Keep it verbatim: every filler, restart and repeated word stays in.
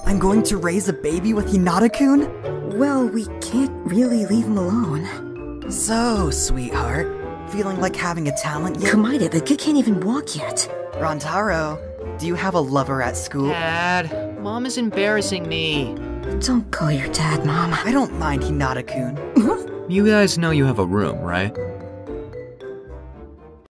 I'm going to raise a baby with Hinata-kun? Well, we can't really leave him alone. So, sweetheart, feeling like having a talent yet? Komahina, the kid can't even walk yet. Rantaro, do you have a lover at school? Dad, Mom is embarrassing me. Don't call your dad, Mom. I don't mind Hinata-kun. You guys know you have a room, right?